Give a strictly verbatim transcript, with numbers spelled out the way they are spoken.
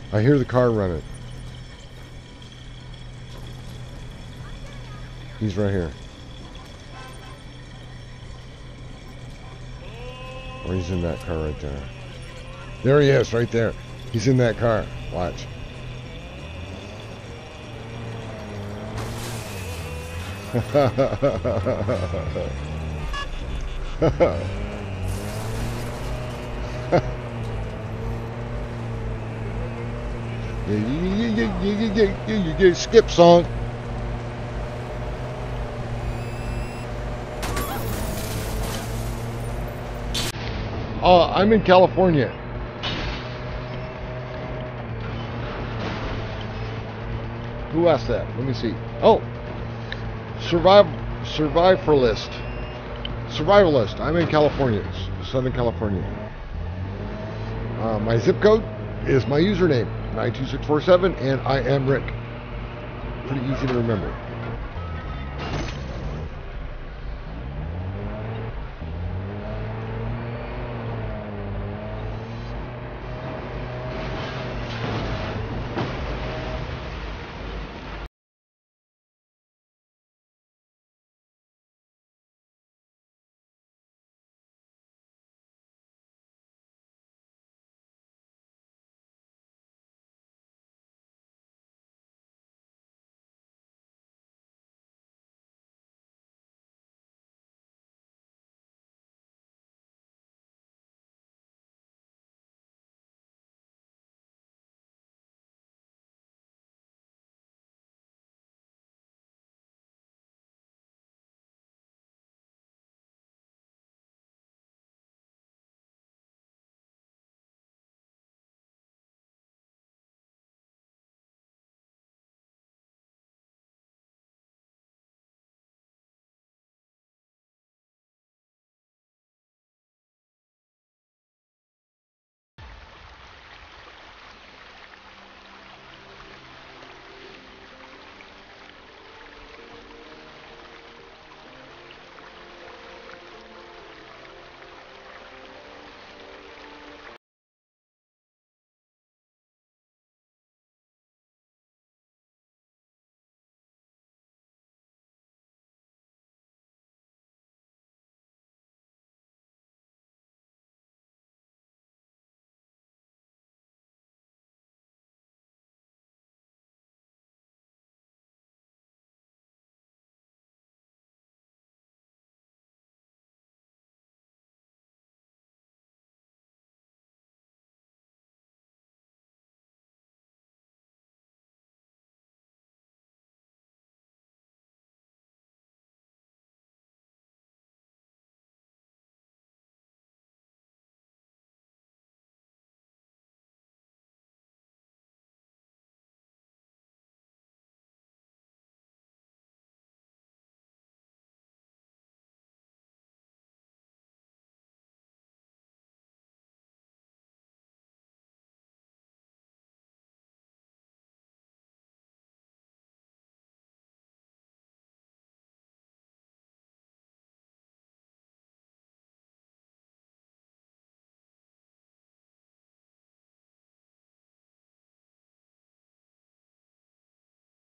I hear the car running. He's right here. Or he's in that car right there. There he is, right there. He's in that car. Watch. You, you, you, you, you, you, you get a skip song. Oh, I'm in California. Who asked that? Let me see. Oh, survive, survivalist, survivalist. I'm in California, Southern California. Uh, my zip code is my username, nine two six four seven, and I am Rick. Pretty easy to remember.